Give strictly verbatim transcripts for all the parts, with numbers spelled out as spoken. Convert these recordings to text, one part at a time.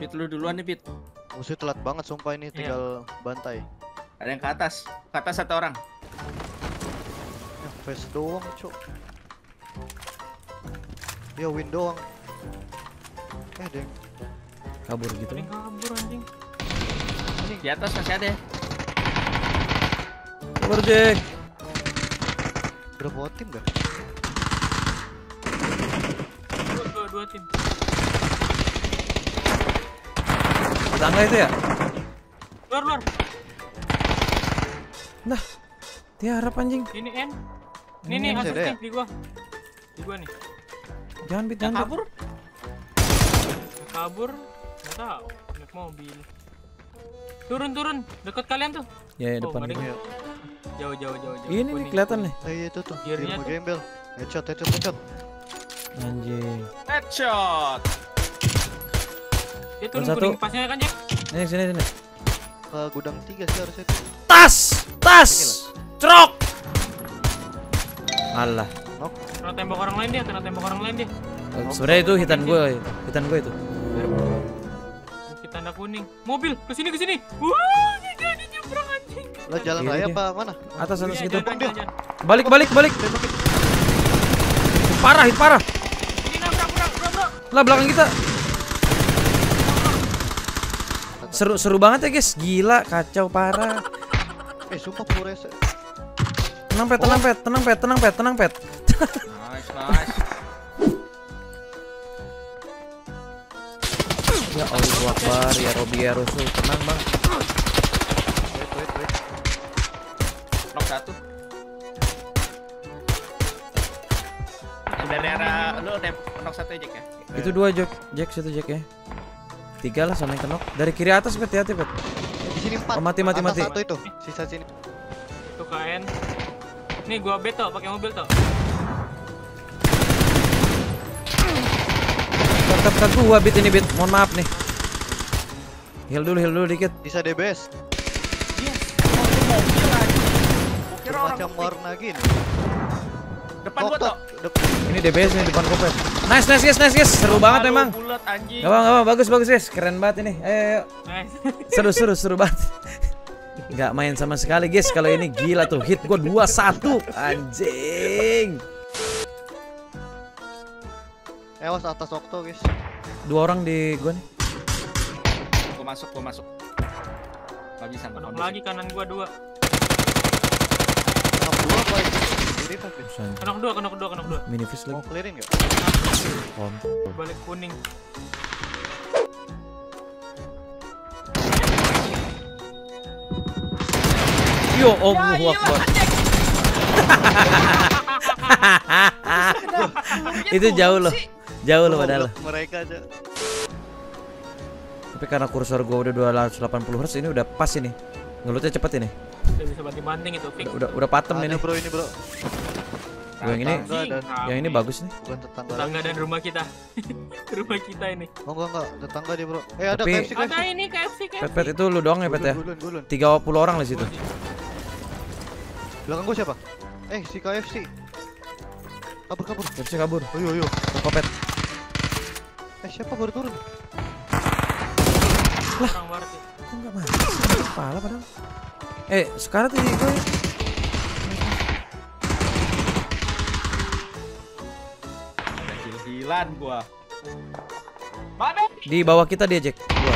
Pit lu duluan nih, Pit. Musuh telat banget sumpah ini, tinggal iya. bantai. Ada yang ke atas. Ke atas satu orang. Ya, face doang, cok. Ya, win doang. Eh, deng. Kabur gitu. Paling kabur anjing. Di atas masih ada. Kabur, Jack. Berapa tim gak? Dua, dua, dua tim. Tangga itu ya? Luar, luar. Nah, tiarap anjing. Ini N. Ini nih asus nih di gua. Di gua nih. Jangan bit, jangan. Kabur. Kabur. Enggak tahu. Naik mobil. Turun, turun. Dekat kalian tuh. Ya, ya Oh, depan. nggak ada. Iya. Jauh, jauh, jauh, jauh. Ini nih kelihatan nih. Eh, iya itu tuh. Di Gearnya rumah tuh. gembel. Headshot, headshot, headshot. Anjing. Headshot. Dia turun Satu. kuning pasnya kan, Jack? Nih, sini, sini. Ke gudang tiga sih harusnya itu. Tas! Tas! Cerok! Alah. Kena tembok orang lain dia, kena tembok orang lain dia. Sebenarnya itu hitan gue, hitan gue itu. Bukit tanda kuning. Mobil, kesini, kesini. Wah, dia jadi nyebrang anjing. Lah jalan Iya, raya iya. apa mana? Atas atas Iya, gitu. jangan, jangan, jangan. Balik, balik, balik. Parah, hit parah. Ini nabrak, bro, bro, bro. Lah belakang kita. Seru seru banget ya guys, gila kacau parah. Eh sumpah Flores. Tenang pet, tenang pet, tenang pet, tenang pet, tenang pet. Nice, nice. Ya Allah Akbar, ya Robi ya Rasul, tenang bang. Wait, wait, wait. Knock satu. Dari arah lu udah knock satu aja ya. Itu dua Jack, Jack situ Jack ya. Tiga lah sama yang kenok. Dari kiri atas pet, hati pet. Di sini empat. Oh, mati, mati, Atas mati. Satu itu, sisa sini. Itu K N. Nih gua beto pakai mobil toh. Tetap ke gua bit ini bit, mohon maaf nih. Heal dulu, heal dulu dikit. Bisa D B S. Yes. Mobil lagi. Kira orang Macam warna gini. depan gua toh. Ini D B S nih depan kopet. Nice, nice guys, nice guys. Seru banget emang. Bulat anjing. Gak apa, gak apa, bagus, bagus guys. Keren banget ini. Ayo, ayo. Nice. Seru, seru, seru banget. Gak main sama sekali guys. Kalau ini gila tuh, hit gua dua satu. Anjing. Ewas atas Okto guys. Dua orang di gua nih. Gua masuk, gua masuk. Gak bisa, gak Kenok bisa. lagi kanan gua dua. Kenok dua apa ini? Ini tapi. Kenok dua, kenok dua, kenok dua. Mini fish Mau lagi. clearin nggak? Om. Balik kuning. Yo, Allahu Akbar. Itu jauh loh. Jauh loh padahal. Mereka aja. Tapi karena kursor gua udah dua ratus delapan puluh hertz ini udah pas ini. Ngelutnya cepet ini. Udah bisa banting-banting itu, Fik. Udah udah, udah patem Ada ini. bro ini bro. Gua yang ini, Tetangga dan yang ini bagus nih. bukan tetangga. Tetangga lagi. dan rumah kita. Rumah kita ini. Oh enggak enggak, tetangga dia bro. Eh ada Tapi- K F C K F C. Ada ini K F C, K F C. Pet pet itu lu doang ya pet ya. Gulun gulun. tiga puluh orang di situ. Belakang gua siapa? Eh si K F C. Kabur kabur. K F C kabur. Oh yo yo. Kopet. Eh siapa baru turun? Orang barat ya. Kok enggak mati? Kepala padahal. Eh, sekarang tuh gue. Ada gil-gilan gua. Mana? Di bawah kita dia Jack. Dua.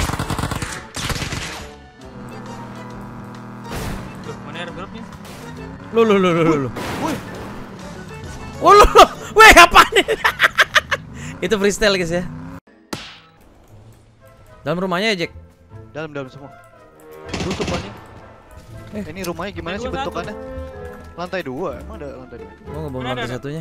Loh, mana airdropnya? Lu lu lu lu lu. lu. Woi. Oh lu. lu. Weh, apaan ini? Itu freestyle guys ya. Dalam rumahnya ya Jack. Dalam dalam semua. Tutup anjing. Eh. Eh, ini rumahnya gimana Lantai sih dua, bentukannya? Lantai dua, emang ada lantai dua. Gua ngebangun Mana lantai ada? satunya.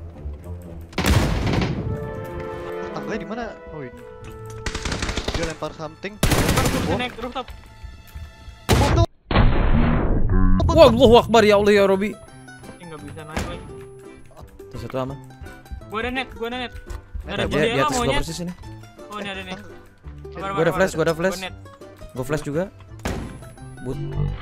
Tangganya di mana? Oh ini. Dia lempar something. Bisa naik rooftop. Bom tuh. Wah, Allahu Akbar ya Allah ya Robi. Ini nggak bisa naik lagi. Tuh satu aman. Gua ada net, gua ada net. Net Ada aja, Dia di bendera atas gua maunya. persis ini. Oh, ini ada nih. Gua ada flash, gua ada flash. net. Gua flash juga. But.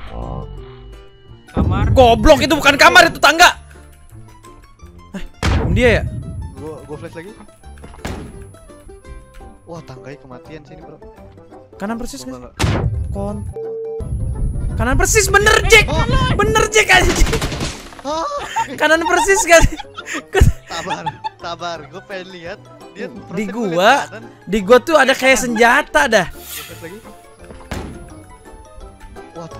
Kamar. Goblok itu bukan kamar itu tangga. Eh, dia ya? Gua gua flash lagi. Wah, tanggai kematian sini, Bro. Kanan persis Gua kan? nggak- Kon. Kanan persis bener Jack. Bener Jack anjing. Ah, Kanan persis kan. sabar, sabar. Gue pengen lihat dia Di persen gua gua, lihat kanan. di gua tuh ada kayak senjata dah. Lihat lagi. Wah,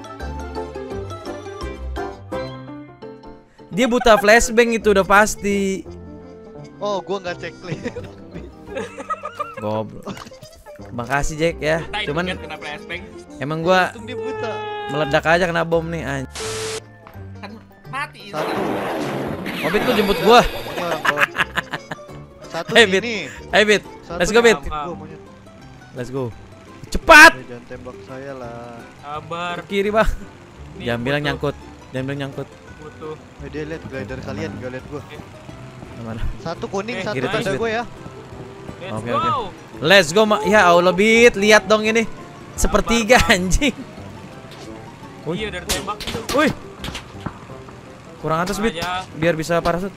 Dia buta flashbang itu udah pasti. oh, gua nggak cek clear. Goblok. Makasih Jack ya. Nah, itu Cuman kan kena flashbang. emang gua Untung dia buta. meledak aja kena bom nih anjing. Kan mati. Satu. Obit lu jemput gua. Ini orang bawah. Satu Hey, Bit. sini. Ayo Bit. Satu Let's go, Bit. nyamperin gua, monyet. Let's go. Cepat. Eh, jangan tembak saya lah. Sabar. Ke kiri, Bang. Nih, Jangan bilang butuh- nyangkut. Jangan bilang nyangkut. Butuh. Eh, dia lihat glider kalian, gak lihat gua. Mana? Satu kuning, Eh, satu kiri tanda terus, gue ya. Let's Oke, go. oke. Let's go, Ma. Ya Allah, Bit. Lihat dong ini. Sepertiga anjing. Wih. Iya, dari tembak itu. Wih. Kurang atas, Bit. Aja. Biar bisa parasut.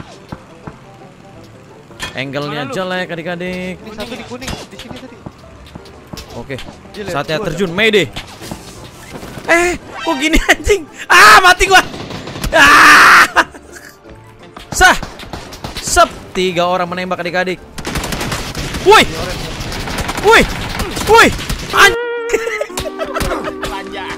Angle-nya Mana lu? jelek adik-adik. Ini satu di kuning, di sini tadi. Oke. Dia lihat Saatnya gua terjun, Mayday. Eh, kok gini anjing? Ah, mati gua. Ah! Sah. Sep, tiga orang menembak adik-adik. Woi. Woi. Woi. An Lanjang.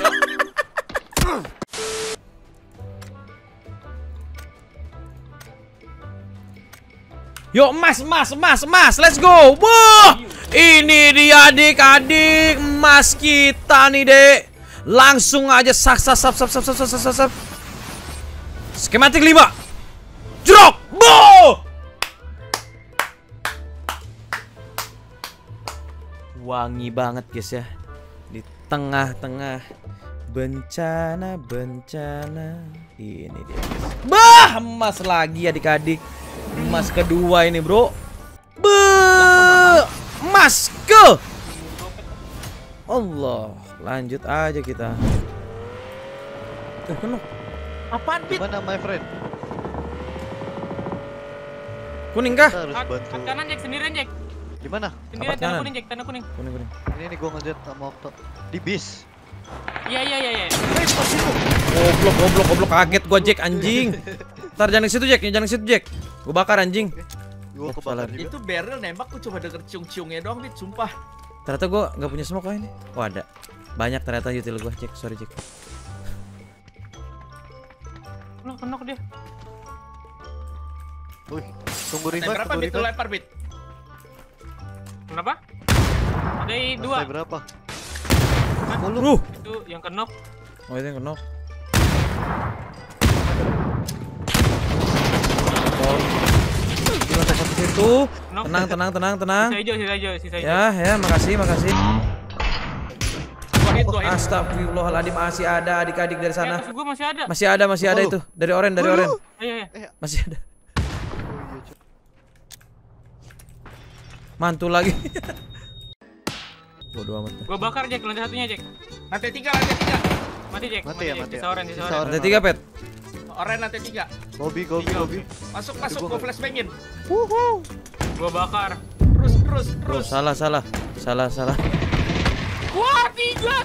Yuk, emas, emas, emas, emas. Let's go. Wah. Ini dia adik-adik emas kita nih, Dek. Langsung aja sak sak sak sak sak sak sak sak sak. Skematik lima. Jrok. Bo. Wangi banget, guys ya. Di tengah-tengah bencana bencana. Ini dia, guys. Bah, emas lagi adik-adik. Emas kedua ini, Bro. Be, emas ke. Allah, lanjut aja kita. Eh, kena. Apaan, Bit? Gimana, my friend? Kuning kah? Kita harus Kat- bantu. kat kanan Jack, sendirian Jack. Gimana? Sendirian Apa tanda kanan? kuning Jack, tanda kuning. Kuning, kuning. Ini nih gua ngeliat sama Okto di bis. Iya iya iya iya. Hei, pas itu. Goblok, goblok, goblok, kaget gua Jack anjing. Ntar jangan ke situ Jack, jangan ke situ Jack. Gua bakar anjing. Gua Oh, kebakar salah. juga. Itu barrel nembak gua coba denger ciung-ciungnya doang, Bit, sumpah. Ternyata gua nggak punya smoke kah ini. Oh, ada. Banyak ternyata util gua, Jack. Sorry, Jack. Loh, kenok dia. Wih, tunggu Lantai ribat, berapa, tunggu Bit? Lu ribat. lempar, Bit. Kenapa? Ada i- dua. Lantai berapa? sepuluh. Ruh. Itu yang kenok. Oh, itu yang kenok. Di lantai satu situ. Kenok. Tenang, tenang, tenang, tenang. Sisa hijau, sisa hijau, sisa hijau. Ya, ya, makasih, makasih. Dua hit, dua hit. Astagfirullahaladzim, masih ada adik-adik dari Eh, sana. atas gua masih ada. Masih ada, masih ada Apa lu? itu. Dari oren, dari oren. Iya iya. Masih ada. Oh, iya, Cok. Mantul lagi. Bodoh amat. dah. Gua bakar Jack, lantai satunya Jack. Lantai tiga, lantai tiga. Mati Jack, Mati mati, ya, Jack. mati ya. Sisa oren, sisa Sisa oren. oren. Lantai tiga, Pet. Oren lantai tiga. Gobi, gobi, Tiga, gobi. Masuk, masuk, gua gua nggak- flashbangin. Gua bakar. Terus, terus, Oh, terus. salah, salah. Salah, salah. Wah, tiga.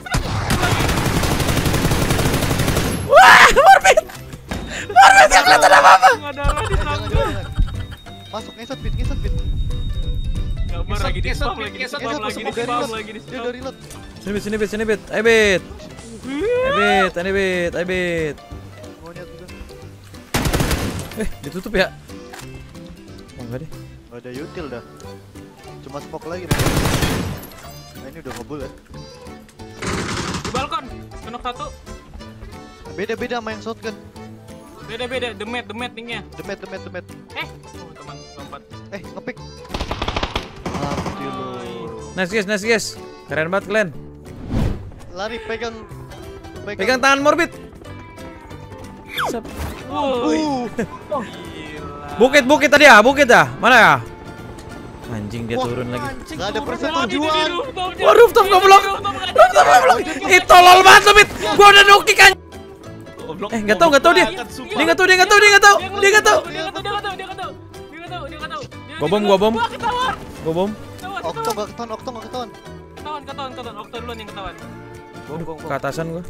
Wah, Morbid. Morbid gak kelihatan apa-apa. Enggak ada lah di Jangan, sana. jangan, jangan. Masuk, ngesot, Bit, ngesot, Bit. Gambar Kesot, lagi di kesot, spam, lagi di kesot, spam, Ngesot, lagi masuk di ke spam, reload. lagi di Dia spam. udah reload. Sini, Bit, sini, Bit, sini, Bit. Ayo, Bit. Ayo, Bit, ayo, Bit, ayo, Bit. Monyet juga. Eh, ditutup ya? Oh, enggak deh. Gak ada util dah. Cuma smoke lagi. Nah, ini udah ngebul ya. Di balkon. Kenok satu. Beda-beda main shotgun. Beda-beda, demet, demet tingnya. Demet, demet, demet. Eh, oh, teman lompat. Eh, ngepick. Mati lu. Nice, guys, nice, guys. Keren banget kalian. Lari, pegang. Pegang tangan Morbid. Sep. Wuh. Uh, Gila. Bukit, bukit tadi ya, bukit ya. Mana ya? Anjing dia Wah, turun lagi. Anjing, Gak ada turun persetujuan. lagi. Wah, rooftop goblok. Rooftop goblok. Ih, tolol banget lu, Bit. Gua udah nuki kan. Goblok, Eh, nggak tahu, nggak tahu dia. banget, sumpah. Dia nggak tahu, dia nggak tahu, dia nggak tahu. Dia nggak tahu. Dia nggak tahu, dia nggak tahu, dia nggak tahu. Dia nggak tahu, dia nggak tahu. Dia Gua bom, gua bom. Wah, ketawa. Gua bom. Ketawa. Okto gak ketahuan, Okto gak ketahuan. Ketahuan, ketahuan, ketahuan. Okto duluan yang ketahuan. Bong, bong, Ke bong. atasan gua.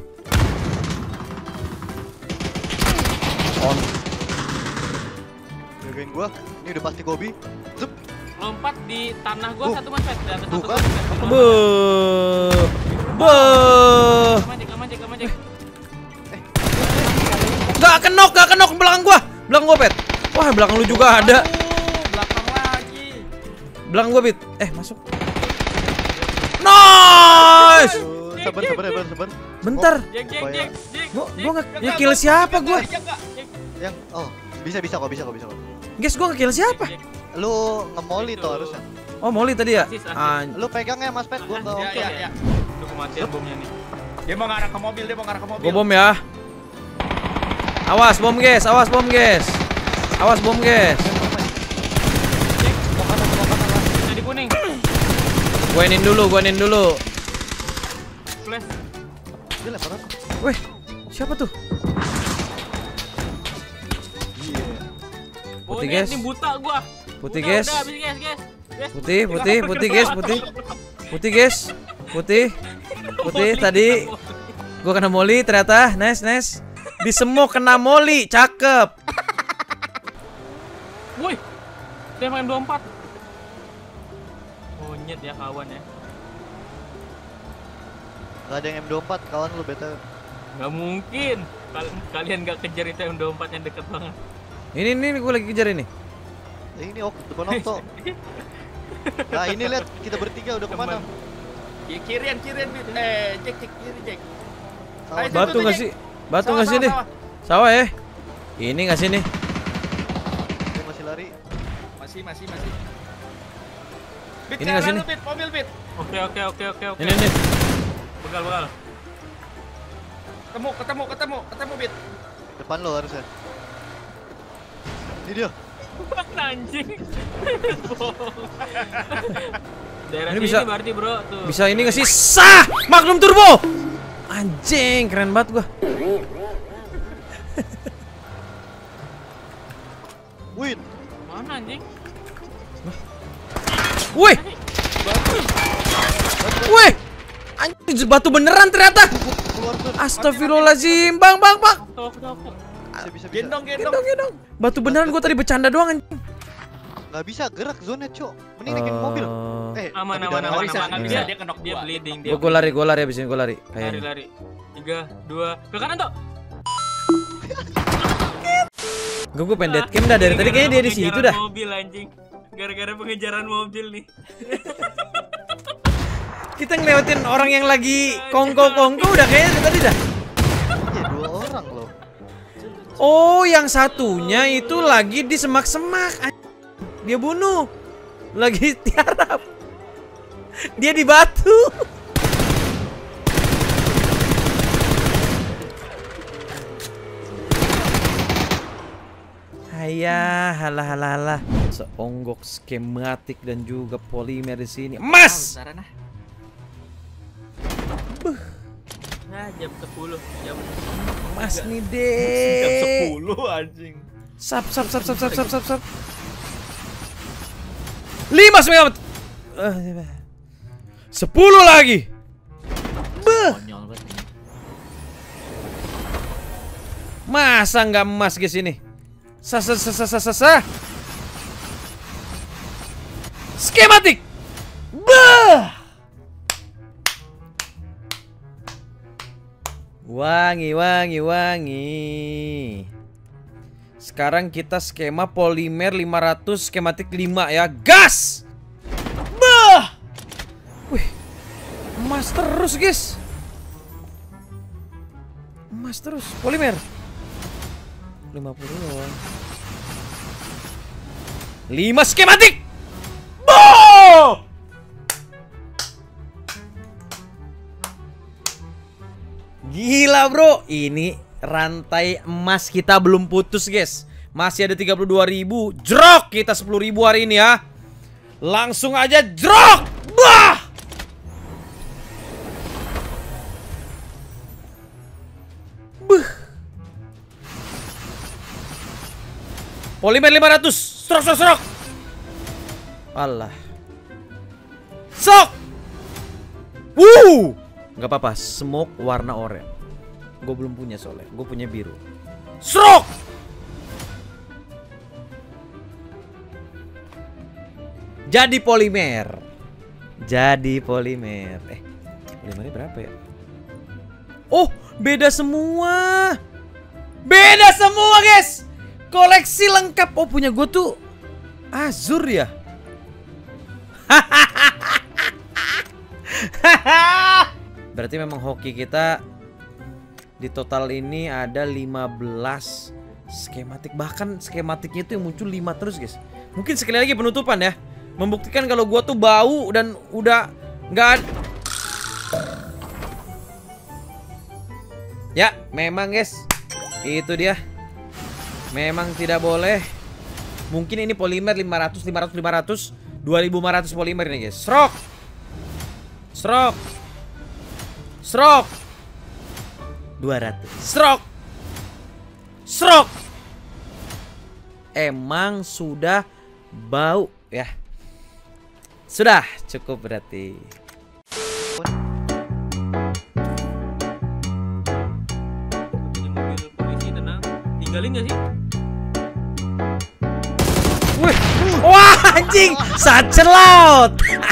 On. Jagain gua. Ini udah pasti Kobe. Zup. Lompat di tanah gua Uh. satu mas, Pet. Di atas Tuh satu kan. gua. Beuh. Beuh. Kamajek, kamajek, kamajek. Gak kenok, gak kenok belakang gua. Belakang gua, Pet. Wah, belakang lu juga ada. Aduh, belakang lagi. Belakang gua, Pit. Eh, masuk. Nice. Tuh, Sabar, sabar, sabar, sabar. Bentar. Jek, jek, jek, jek. Gua gua nge nge-kill siapa gua? Yang, oh, bisa, bisa kok, bisa kok, bisa kok. Guys, gua nge-kill siapa? Lu ngemoli tuh harusnya. Oh, Molly tadi ya? Asis, asis. An- Lu pegang ya Mas Pet, gua Ah, ke Ya, Okto. ya, ya. Udah kematian bomnya nih. Dia mau ngarah ke mobil, dia mau ngarah ke mobil. Gua bom ya. Awas bom, guys. Awas bom, guys. Awas bom, guys. Bisa di kuning. Gua inin dulu, gua inin dulu. Flash. Dia lempar apa? Weh, siapa tuh? Iya. Oh, Putih, ini, guys. ini buta gua. Putih, Udah, guys. Udah, habis, guys, guys. Guys. Putih, putih, putih, guys, putih. Putih, guys. Putih. Putih tadi gua kena Molly ternyata. Nice, nice. Di semua kena Molly, cakep. Woi. Dia main dua puluh empat. Monyet ya kawan ya. Gak ada yang M dua puluh empat, kawan lu beta. Gak mungkin. Kal- kalian gak kejar itu M dua puluh empat yang deket banget. Ini ini gua lagi kejar ini. Eh, ini ok, depan Okto. Nah ini lihat kita bertiga udah kemana? Ki- Kirian, kirian, Bit. Eh, cek, cek, kiri, cek. Sawah. Ayo, Batu tuh, nggak Jack. sih? Batu Sawah, nggak sih sawah, nih? sawah. Sawah ya? Ini nggak sih nih? Dia masih lari. Masih, masih, masih. Bit, Ini nggak kanan sini? lu, Bit. Mobil, Bit. Oke, oke, oke, oke, oke. Ini nih. Begal, begal. Ketemu, ketemu, ketemu, ketemu, Bit. Depan lo harusnya. Ini dia. Mana anjing? Daerah Ini sini bisa- berarti bro tuh. Bisa ini nggak sih? Sah! Magnum Turbo! Anjing, keren banget gua. Win. Mana anjing? Wih! Wih! Anjing, batu beneran ternyata. Keluar tuh. Astagfirullahaladzim, bang, bang, bang. Tuh, tuh, tuh. Bisa, bisa, bisa. Gendong, gendong. Gendong, gendong. Batu beneran gua tadi bercanda doang anjing. Gak bisa gerak zona, Cok. Mending naikin mobil. Eh, Aman, tapi aman, darah aman, lagi. bisa, aman. nggak Dia, bisa, dia kenok dia gua. bleeding, dia. Gua, gua lari, gua lari abis ini gua lari. Lari, Kayaknya. lari. Tiga, dua, ke kanan tuh. Gua gua pengen dead cam dah dari tadi kayaknya dia di situ Pengejaran dah. Mobil anjing. Gara-gara pengejaran mobil nih. Kita ngelewatin orang yang lagi kongko-kongko udah kayaknya dari tadi dah. Iya, dua orang loh. Oh, yang satunya itu lagi di semak-semak. Anjing. Dia bunuh. Lagi tiarap. Dia di batu. Hayah, halah halah halah. Seonggok skematik dan juga polimer di sini. Emas. Sarana. Nah, jam sepuluh. Jam Emas nih, Jam Dek. sepuluh anjing. Sap sap sap sap sap sap sap sap. Lima megawatt. Eh, Sepuluh lagi. Beh. Konyol banget. Masa nggak emas guys ini? Sa sa sa sa sa sa sa. Skematik. Bah. Wangi wangi wangi. Sekarang kita skema polimer lima ratus, skematik lima ya. Gas. Bah. Wih. Emas terus, guys. Emas terus. Polimer lima puluh doang. lima skematik. Boh. Gila, bro. Ini rantai emas kita belum putus, guys. Masih ada tiga puluh dua ribu. Jrok kita sepuluh ribu hari ini ya. Langsung aja jrok. Bah. Buh. Polimer lima ratus. Strok strok strok. Allah. Sok. Wuh. Gak apa-apa, smoke warna oranye. Gue belum punya soalnya, gue punya biru. Srok. Jadi polimer. Jadi polimer. Eh, polimernya berapa ya? Oh, beda semua. Beda semua, guys. Koleksi lengkap. Oh, punya gue tuh Azur ya. Berarti memang hoki kita di total ini ada lima belas skematik. Bahkan skematiknya itu yang muncul lima terus, guys. Mungkin sekali lagi penutupan ya, membuktikan kalau gua tuh bau dan udah nggak. Ya, memang guys, itu dia. Memang tidak boleh. Mungkin ini polimer lima ratus, lima ratus, lima ratus, dua ribu lima ratus polimer nih, guys. Srok. Srok. Srok. dua ratus. Srok. Srok. Emang sudah bau ya. Sudah cukup berarti. Punya mobil polisi, tenang. Tinggalin gak sih? Wih. Wah, anjing, sacelaut.